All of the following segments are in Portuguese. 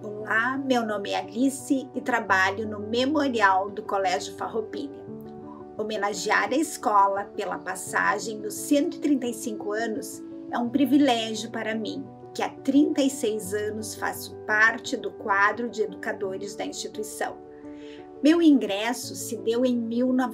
Olá, meu nome é Alice e trabalho no Memorial do Colégio Farroupilha. Homenagear a escola pela passagem dos 135 anos é um privilégio para mim, que há 36 anos faço parte do quadro de educadores da instituição. Meu ingresso se deu em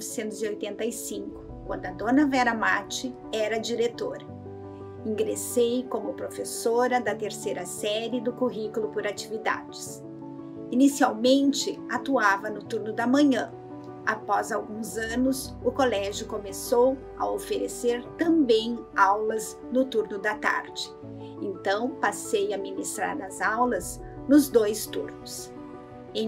1985, quando a dona Vera Mate era diretora. Ingressei como professora da terceira série do currículo por atividades. Inicialmente, atuava no turno da manhã. Após alguns anos, o colégio começou a oferecer também aulas no turno da tarde. Então, passei a ministrar as aulas nos 2 turnos. Em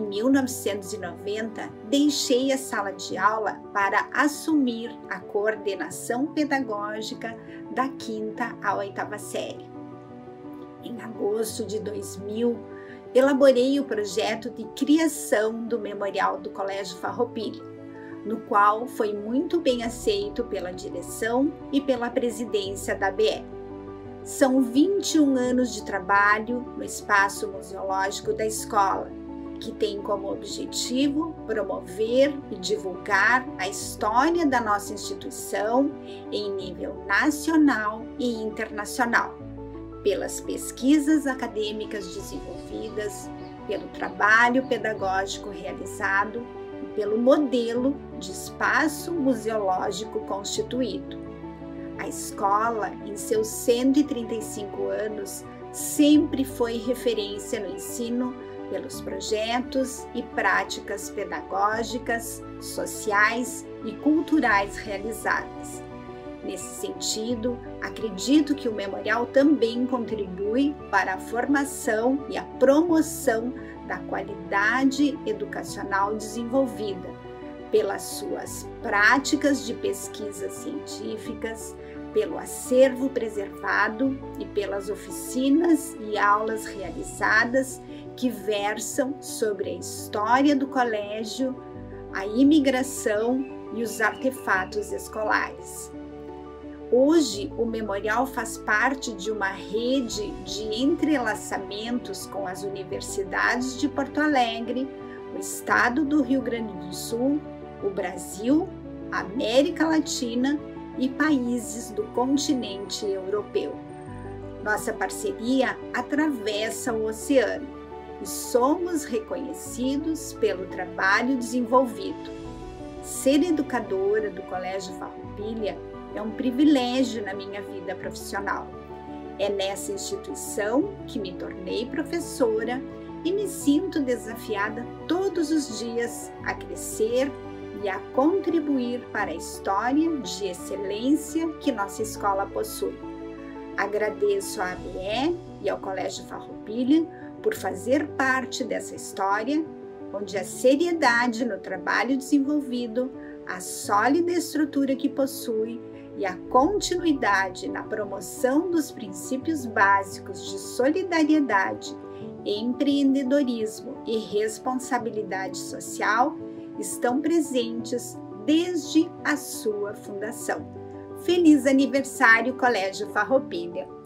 1990, deixei a sala de aula para assumir a coordenação pedagógica da 5ª à 8ª série. Em agosto de 2000, elaborei o projeto de criação do Memorial do Colégio Farroupilha, no qual foi muito bem aceito pela direção e pela presidência da ABE. São 21 anos de trabalho no espaço museológico da escola, que tem como objetivo promover e divulgar a história da nossa instituição em nível nacional e internacional, pelas pesquisas acadêmicas desenvolvidas, pelo trabalho pedagógico realizado e pelo modelo de espaço museológico constituído. A escola, em seus 135 anos, sempre foi referência no ensino pelos projetos e práticas pedagógicas, sociais e culturais realizadas. Nesse sentido, acredito que o Memorial também contribui para a formação e a promoção da qualidade educacional desenvolvida pelas suas práticas de pesquisas científicas, pelo acervo preservado e pelas oficinas e aulas realizadas que versam sobre a história do colégio, a imigração e os artefatos escolares. Hoje, o Memorial faz parte de uma rede de entrelaçamentos com as universidades de Porto Alegre, o estado do Rio Grande do Sul, o Brasil, a América Latina e países do continente europeu. Nossa parceria atravessa o oceano e somos reconhecidos pelo trabalho desenvolvido. Ser educadora do Colégio Farroupilha é um privilégio na minha vida profissional. É nessa instituição que me tornei professora e me sinto desafiada todos os dias a crescer e a contribuir para a história de excelência que nossa escola possui. Agradeço à ABE e ao Colégio Farroupilha por fazer parte dessa história, onde a seriedade no trabalho desenvolvido, a sólida estrutura que possui e a continuidade na promoção dos princípios básicos de solidariedade, empreendedorismo e responsabilidade social estão presentes desde a sua fundação. Feliz aniversário, Colégio Farroupilha!